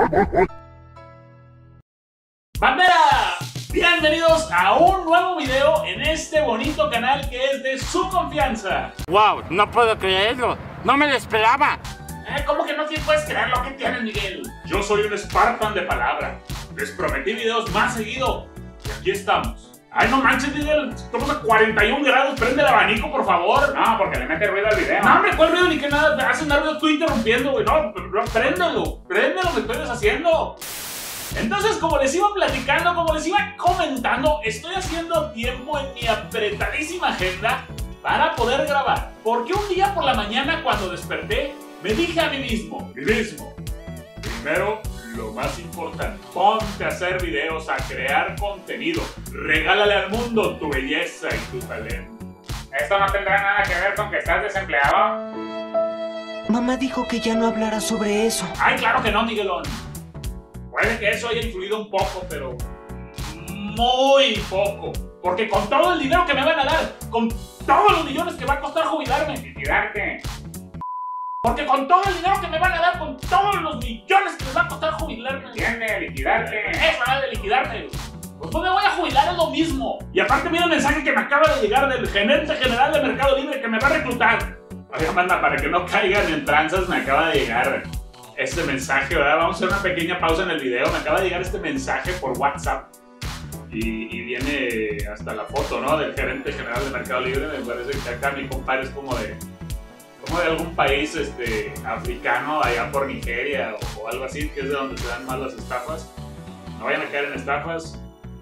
¡Bandera! Bienvenidos a un nuevo video en este bonito canal que es de su confianza. ¡Wow! No puedo creerlo. No me lo esperaba. ¿Cómo que no puedes creer lo que tienes, Miguel? Yo soy un Spartan de palabra. Les prometí videos más seguido. Y aquí estamos. Ay, no manches, Miguel. Estamos a 41 grados. Prende el abanico, por favor. No, porque le mete ruido al video. No, hombre, ¿cuál ruido ni que nada? Me hace un ruido tú interrumpiendo, güey. No, préndelo. Préndelo, me estoy deshaciendo. Entonces, como les iba platicando, como les iba comentando, estoy haciendo tiempo en mi apretadísima agenda para poder grabar. Porque un día por la mañana, cuando desperté, me dije a mí mismo, primero, lo más importante, ponte a hacer videos, a crear contenido. Regálale al mundo tu belleza y tu talento. Esto no tendrá nada que ver con que estás desempleado. Mamá dijo que ya no hablara sobre eso. Ay, claro que no, Miguelón. Puede que eso haya influido un poco, pero muy poco. Porque con todo el dinero que me van a dar, con todos los millones que va a costar jubilarme, Liquidarte. porque con todo el dinero que me van a dar, con todos los millones que me va a costar jubilarme, ¿Entiende? Liquidarte. eso nada de liquidarme. Pues me voy a jubilar, es lo mismo. Y aparte mira el mensaje que me acaba de llegar del gerente general de Mercado Libre que me va a reclutar. Oiga, manda, para que no caigan en tranzas, me acaba de llegar este mensaje, ¿verdad? Vamos a hacer una pequeña pausa en el video. Me acaba de llegar este mensaje por WhatsApp y viene hasta la foto, ¿no? Del gerente general de Mercado Libre. Me parece que acá mi compadre es como de algún país africano, allá por Nigeria o algo así, que es de donde se dan más las estafas. No vayan a caer en estafas.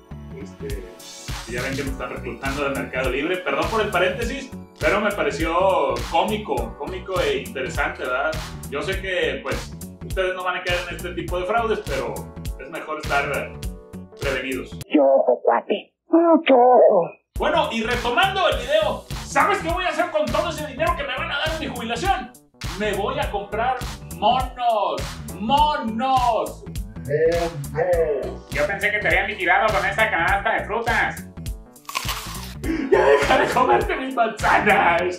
Ya ven que me están reclutando de Mercado Libre. Perdón por el paréntesis, pero me pareció cómico e interesante, ¿verdad? Yo sé que, pues, ustedes no van a caer en este tipo de fraudes, pero es mejor estar prevenidos. Yo ojo, cuate. Mucho ojo. Bueno, y retomando el video, ¿sabes qué voy a hacer con todo ese dinero que me van a dar en mi jubilación? Me voy a comprar monos. Yo pensé que te habían liquidado con esta canasta de frutas. Ya deja de comerte mis manzanas.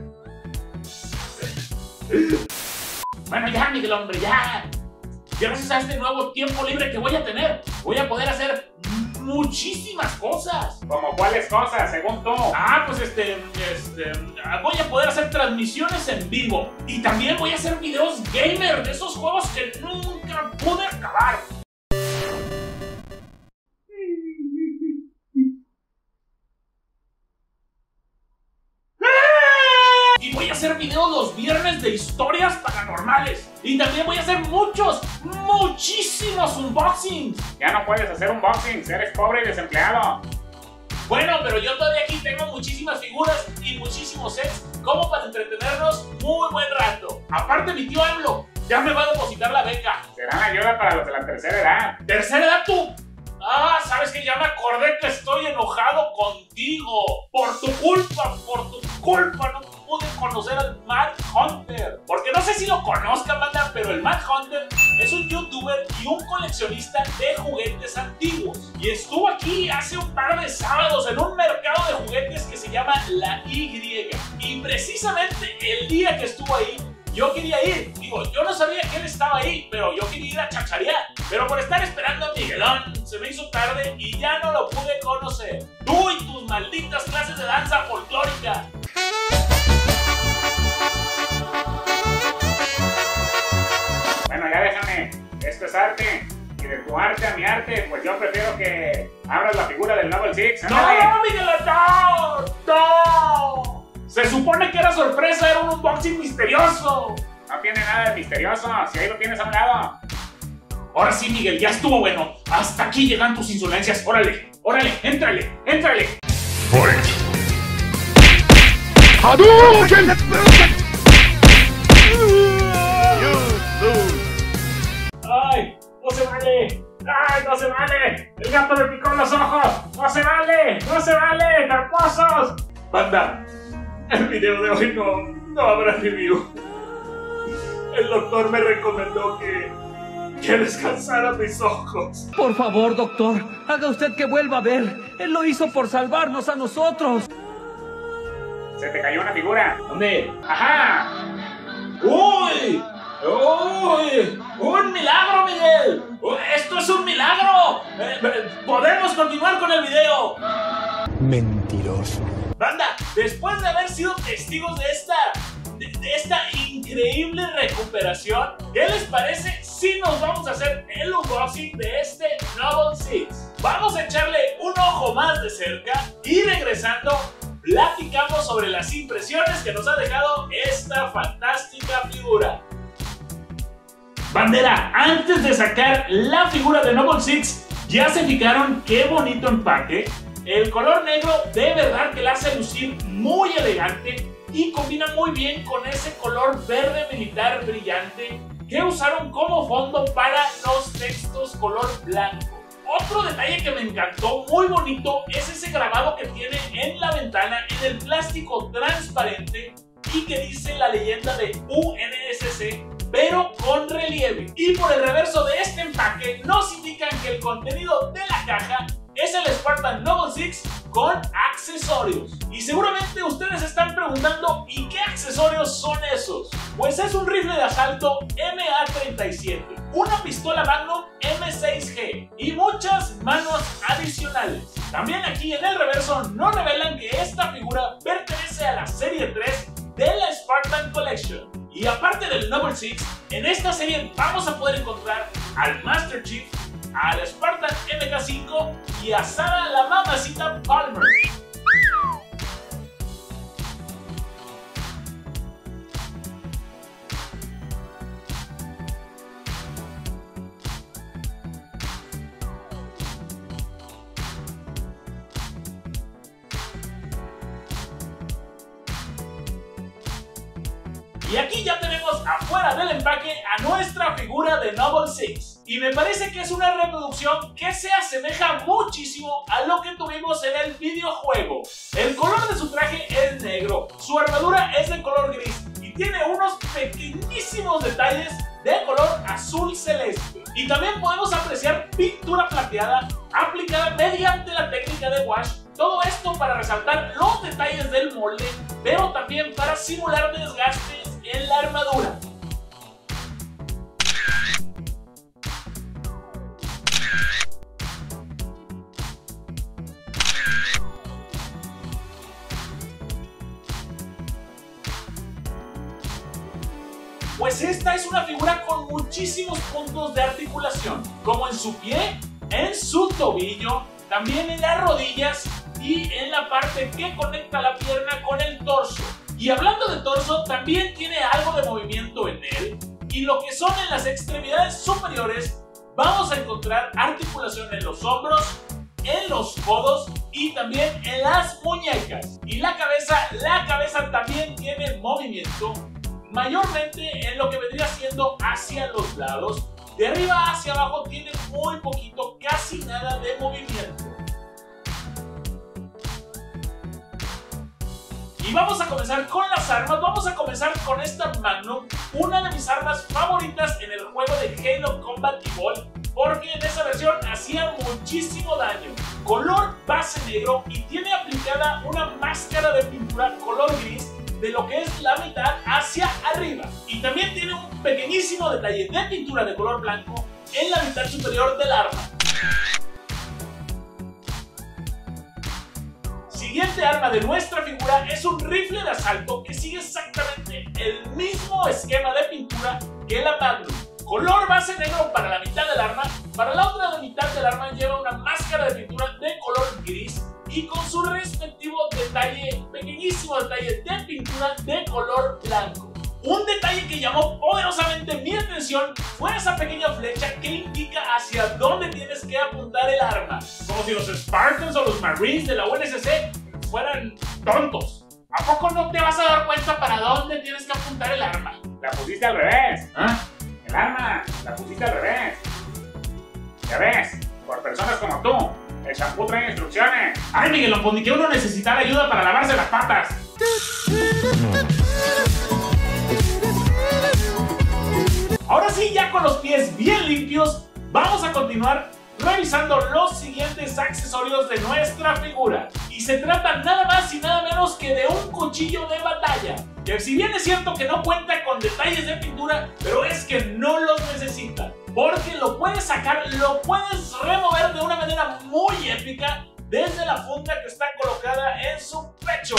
Bueno, ya, Miguel, hombre, ya. Gracias a este nuevo tiempo libre que voy a tener, voy a poder hacer muchísimas cosas. ¿Como cuáles cosas, según tú? Pues voy a poder hacer transmisiones en vivo. Y también voy a hacer videos gamer de esos juegos que nunca pude acabar. Y voy a hacer videos los viernes de historias paranormales. Y también voy a hacer muchísimos unboxings. Ya no puedes hacer unboxings, eres pobre y desempleado. Bueno, pero yo todavía aquí tengo muchísimas figuras y muchísimos sets como para entretenernos muy buen rato. Aparte, mi tío AMLO ya me va a depositar la beca. Serán ayuda para los de la tercera edad. ¿Tercera edad tú? ¿Sabes qué? Ya me acordé que estoy enojado contigo. Por tu culpa no pude conocer al Mad Hunter. Porque no sé si lo conozcan, banda, pero el Mad Hunter es un youtuber y un coleccionista de juguetes antiguos. Y estuvo aquí hace un par de sábados en un mercado de juguetes que se llama La Y. Y precisamente el día que estuvo ahí, yo quería ir. Digo, yo no sabía que él estaba ahí, pero yo quería ir a chacharear. Pero por estar esperando a Miguelón, se me hizo tarde y ya no lo pude conocer. Tú y tus malditas clases de danza folclórica. Bueno, ya déjame. Esto es arte. Y de tu arte a mi arte, pues yo prefiero que abras la figura del Noble Six. ¡No, Miguelón, no! Se supone que era sorpresa, era un unboxing misterioso. No tiene nada de misterioso, si ahí lo tienes a un lado. Ahora sí, Miguel, ya estuvo bueno. Hasta aquí llegan tus insolencias. Órale, éntrale. Fight. Hadouken! ¡Ay! ¡No se vale! ¡El gato me picó en los ojos! ¡No se vale! ¡Tramposos! Banda, el video de hoy no habrá review. El doctor me recomendó que descansara mis ojos. Por favor, doctor, haga usted que vuelva a ver. Él lo hizo por salvarnos a nosotros. Se te cayó una figura. ¿Dónde? ¡Ajá! ¡Uy! ¡Un milagro, Miguel! con el video. Mentiroso. Banda, después de haber sido testigos de esta increíble recuperación, ¿qué les parece si nos vamos a hacer el unboxing de este Noble Six? Vamos a echarle un ojo más de cerca y regresando platicamos sobre las impresiones que nos ha dejado esta fantástica figura. Bandera, antes de sacar la figura de Noble Six, ya se fijaron qué bonito empaque. El color negro de verdad que la hace lucir muy elegante y combina muy bien con ese color verde militar brillante que usaron como fondo para los textos color blanco. Otro detalle que me encantó muy bonito es ese grabado que tiene en la ventana en el plástico transparente y que dice la leyenda de UNSC, pero con relieve. Y por el reverso de este empaque nos indican que el contenido de la caja es el Spartan Noble Six con accesorios. Y seguramente ustedes están preguntando, ¿y qué accesorios son esos? Pues es un rifle de asalto MA-37, una pistola Magnum M6G y muchas manos adicionales. También aquí en el reverso nos revelan que esta figura pertenece a la serie 3 de la Spartan Collection. Y aparte del Noble Six, en esta serie vamos a poder encontrar al Master Chief, al Spartan MK5 y a Sarah la mamacita Palmer. Y aquí ya tenemos afuera del empaque a nuestra figura de Noble Six. Y me parece que es una reproducción que se asemeja muchísimo a lo que tuvimos en el videojuego. El color de su traje es negro, su armadura es de color gris y tiene unos pequeñísimos detalles de color azul celeste. Y también podemos apreciar pintura plateada aplicada mediante la técnica de wash. Todo esto para resaltar los detalles del molde, pero también para simular desgastes en la armadura. Pues esta es una figura con muchísimos puntos de articulación, como en su pie, en su tobillo, también en las rodillas y en la parte que conecta la pierna con el torso. Y hablando de torso, también tiene algo de movimiento en él. Y lo que son en las extremidades superiores, vamos a encontrar articulación en los hombros, en los codos y también en las muñecas. Y la cabeza también tiene movimiento, mayormente en lo que vendría siendo hacia los lados. De arriba hacia abajo tiene muy poquito, casi nada de movimiento. Y vamos a comenzar con las armas. Vamos a comenzar con esta Magnum, una de mis armas favoritas en el juego de Halo Combat Evolved, porque en esa versión hacía muchísimo daño. Color base negro y tiene aplicada una máscara de pintura color gris de lo que es la mitad hacia arriba. Y también tiene un pequeñísimo detalle de pintura de color blanco en la mitad superior del arma. Siguiente arma de nuestra figura es un rifle de asalto que sigue exactamente el mismo esquema de pintura que la Magnum. Color base negro para la mitad del arma, para la otra mitad del arma lleva una máscara de pintura de color gris y con su respectivo detalle, pequeñísimo detalle de pintura de color blanco. Un detalle que llamó poderosamente mi atención fue esa pequeña flecha que indica hacia dónde tienes que apuntar el arma. Como si los Spartans o los Marines de la UNSC fueran tontos. ¿A poco no te vas a dar cuenta para dónde tienes que apuntar el arma? La pusiste al revés. ¿Ah? El arma, la pusiste al revés. Ya ves, por personas como tú, el shampoo trae instrucciones. Ay, Miguelón, pues ni que uno necesitara ayuda para lavarse las patas. Ahora sí, ya con los pies bien limpios, vamos a continuar revisando los siguientes accesorios de nuestra figura. Y se trata nada más y nada menos que de un cuchillo de batalla, que si bien es cierto que no cuenta con detalles de pintura, pero es que no los necesita, porque lo puedes sacar, lo puedes remover de una manera muy épica desde la funda que está colocada en su pecho.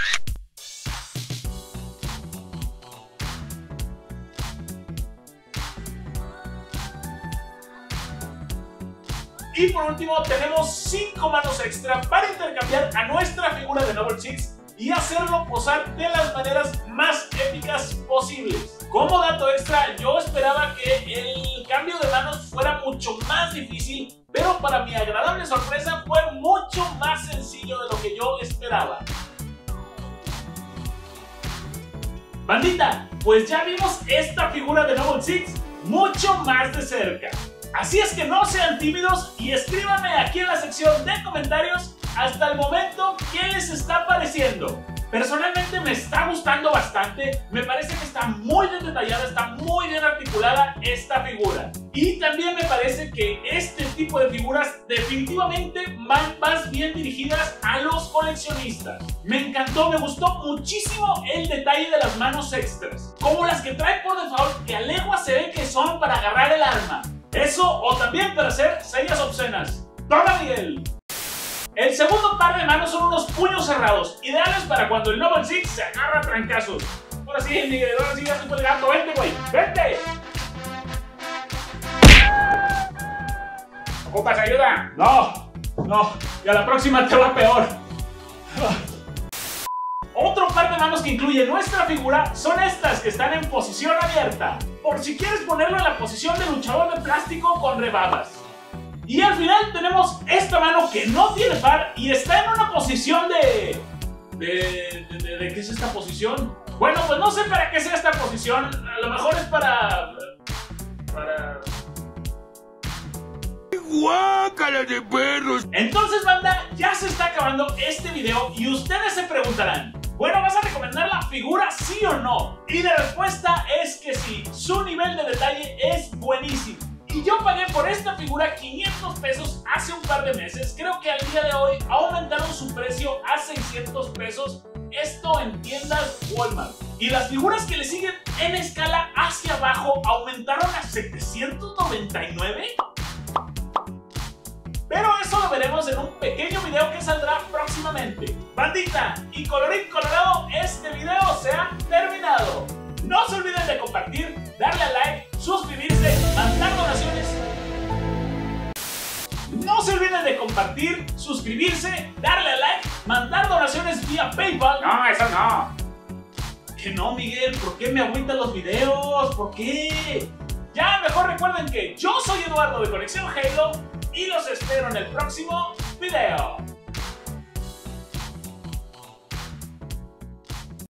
Y por último tenemos 5 manos extra para intercambiar a nuestra figura de Noble Six y hacerlo posar de las maneras más épicas posibles. Como dato extra, yo esperaba que el cambio de manos fuera mucho más difícil, pero para mi agradable sorpresa fue mucho más sencillo de lo que yo esperaba. Bandita, pues ya vimos esta figura de Noble Six mucho más de cerca. Así es que no sean tímidos y escríbanme aquí en la sección de comentarios hasta el momento qué les está pareciendo. Personalmente me está gustando bastante, me parece que está muy bien detallada, está muy bien articulada esta figura. Y también me parece que este tipo de figuras definitivamente van más bien dirigidas a los coleccionistas. Me encantó, me gustó muchísimo el detalle de las manos extras, como las que trae por default, que a legua se ve que son para agarrar el arma. Eso o también para hacer señas obscenas. ¡Toma, Miguel! El segundo par de manos son unos puños cerrados, ideales para cuando el Noble Six se agarra a trancazos. Ahora sí, Miguel, ahora sí ya se puede el gato. ¡Vente, güey! ¡Vente! ¿Ocupas ayuda? No, y a la próxima te va peor. Otro par de manos que incluye nuestra figura son estas que están en posición abierta, por si quieres ponerlo en la posición de luchador de plástico con rebabas. Y al final tenemos esta mano que no tiene par y está en una posición ¿de qué es esta posición? Bueno, pues no sé para qué sea esta posición, a lo mejor es para... ¡Guácala de perros! Entonces, banda, ya se está acabando este video y ustedes se preguntarán, bueno, ¿vas a recomendar la figura sí o no? Y la respuesta es que sí, su nivel de detalle es buenísimo. Y yo pagué por esta figura 500 pesos hace un par de meses. Creo que al día de hoy aumentaron su precio a 600 pesos. Esto en tiendas Walmart. Y las figuras que le siguen en escala hacia abajo aumentaron a 799. Pero eso lo veremos en un pequeño video que saldrá próximamente. Bandita, y colorín colorado, este video se ha terminado. No se olviden de compartir, darle a like, suscribirse, mandar donaciones. No se olviden de compartir, suscribirse, darle a like, mandar donaciones vía PayPal. No, eso no. Que no, Miguel, ¿por qué me agüitan los videos? ¿Por qué? Ya, mejor recuerden que yo soy Eduardo de Colección Halo y los espero en el próximo video.